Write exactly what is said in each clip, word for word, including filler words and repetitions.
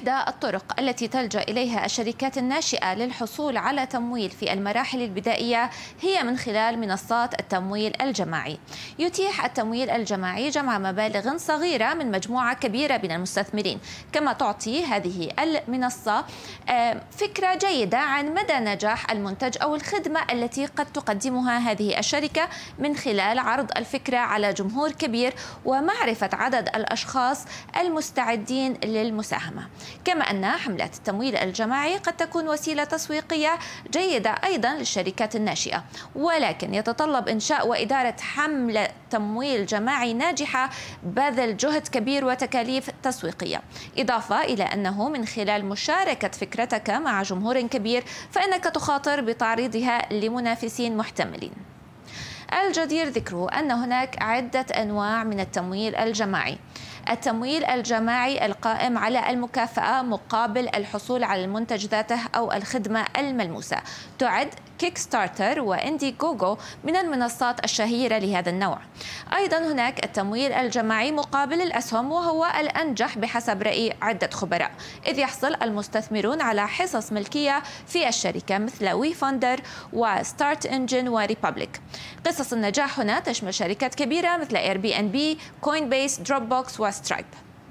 إحدى الطرق التي تلجأ إليها الشركات الناشئة للحصول على تمويل في المراحل البدائية هي من خلال منصات التمويل الجماعي. يتيح التمويل الجماعي جمع مبالغ صغيرة من مجموعة كبيرة من المستثمرين، كما تعطي هذه المنصة فكرة جيدة عن مدى نجاح المنتج أو الخدمة التي قد تقدمها هذه الشركة من خلال عرض الفكرة على جمهور كبير ومعرفة عدد الأشخاص المستعدين للمساهمة. كما أن حملات التمويل الجماعي قد تكون وسيلة تسويقية جيدة أيضا للشركات الناشئة، ولكن يتطلب إنشاء وإدارة حملة تمويل جماعي ناجحة بذل جهد كبير وتكاليف تسويقية، إضافة إلى أنه من خلال مشاركة فكرتك مع جمهور كبير فإنك تخاطر بتعريضها لمنافسين محتملين. الجدير ذكره أن هناك عدة أنواع من التمويل الجماعي. التمويل الجماعي القائم على المكافأة مقابل الحصول على المنتج ذاته أو الخدمة الملموسة، تعد كيك ستارتر وإندي جوجو من المنصات الشهيرة لهذا النوع. أيضا هناك التمويل الجماعي مقابل الأسهم، وهو الأنجح بحسب رأي عدة خبراء، إذ يحصل المستثمرون على حصص ملكية في الشركة مثل وي فاندر وستارت انجن وريبابليك. قصص النجاح هنا تشمل شركات كبيرة مثل اير بي ان بي، كوين بيس، دروب بوكس وسترايب.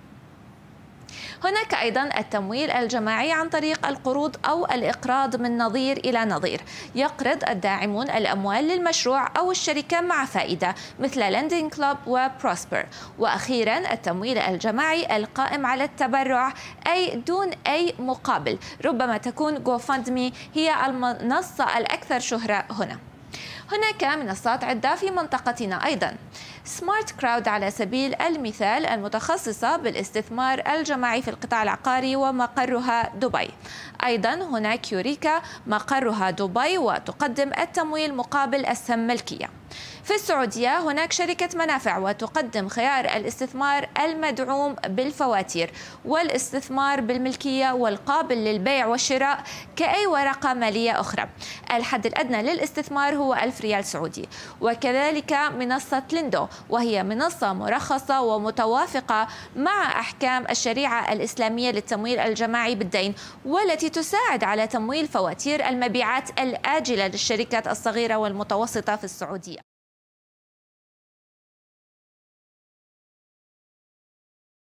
هناك أيضا التمويل الجماعي عن طريق القروض أو الإقراض من نظير إلى نظير. يقرض الداعمون الأموال للمشروع أو الشركة مع فائدة مثل لندين كلوب وبروسبر. وأخيرا التمويل الجماعي القائم على التبرع، أي دون أي مقابل. ربما تكون GoFundMe هي المنصة الأكثر شهرة هنا. هناك منصات عدة في منطقتنا أيضا. سمارت كراود على سبيل المثال المتخصصة بالاستثمار الجماعي في القطاع العقاري ومقرها دبي. أيضا هناك يوريكا مقرها دبي وتقدم التمويل مقابل أسهم ملكية. في السعودية هناك شركة منافع وتقدم خيار الاستثمار المدعوم بالفواتير والاستثمار بالملكية والقابل للبيع والشراء كأي ورقة مالية أخرى. الحد الأدنى للاستثمار هو ألف ريال سعودي. وكذلك منصة ليندو، وهي منصة مرخصة ومتوافقة مع أحكام الشريعة الإسلامية للتمويل الجماعي بالدين، والتي تساعد على تمويل فواتير المبيعات الآجلة للشركات الصغيرة والمتوسطة في السعودية.